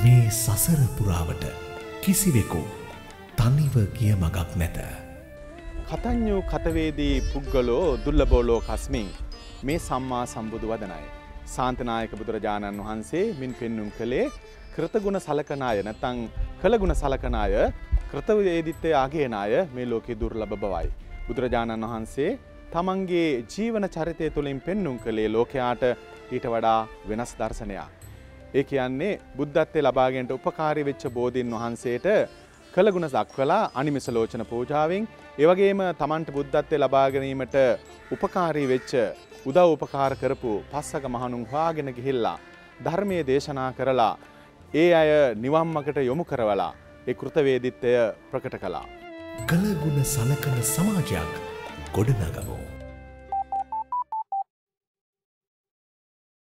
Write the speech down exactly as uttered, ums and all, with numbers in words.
මේ සසර පුරාවට කිසිවෙකු තනිව ගිය මගක් නැත. කතඤ්ඤෝ කතවේදී පුද්ගලෝ දුර්ලභෝ ලෝකස්මින් මේ සම්මා සම්බුදු වදනයි. ශාන්තනායක බුදුරජාණන් වහන්සේ මින් පෙන්눔 කළේ කෘතගුණ සලකන අය නැත්නම් කළගුණ සලකන අය කෘතවේදීත්වය ආගෙන අය මේ ලෝකේ දුර්ලභ බවයි. බුදුරජාණන් වහන්සේ තමන්ගේ ජීවන චරිතය තුළින් පෙන්눔 කළේ ලෝකයාට ඊට වඩා වෙනස් දර්ශනයක්. ඒ කියන්නේ බුද්ධත්වයේ ලබා ගැනීමට උපකාරී වෙච්ච බෝධීන් වහන්සේට කළගුණ දක්වලා අනිමිස ලෝචන පූජාවෙන් ඒ වගේම තමන්ට බුද්ධත්වයේ ලබා ගැනීමට උපකාරී වෙච්ච උදව් උපකාර කරපු පස්සක මහණුන් හොයාගෙන ගිහිල්ලා ධර්මයේ දේශනා කරලා ඒ අය නිවන් මාර්ගට යොමු කරවලා ඒ කෘතවේදීත්වය ප්‍රකට කළා. කළගුණ සලකන සමාජයක් ගොඩනගමු.